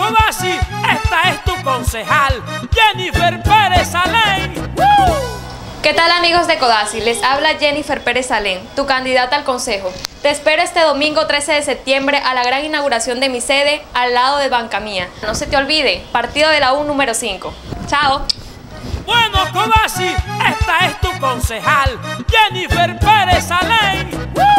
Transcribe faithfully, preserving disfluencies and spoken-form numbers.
Codazzi, esta es tu concejal, Jennifer Pérez Alén. ¡Woo! ¿Qué tal, amigos de Codazzi? Les habla Jennifer Pérez Alén, tu candidata al consejo. Te espero este domingo trece de septiembre a la gran inauguración de mi sede al lado de Banca Mía. No se te olvide, partido de la U número cinco. ¡Chao! Bueno, Codazzi, esta es tu concejal, Jennifer Pérez Alén. ¡Woo!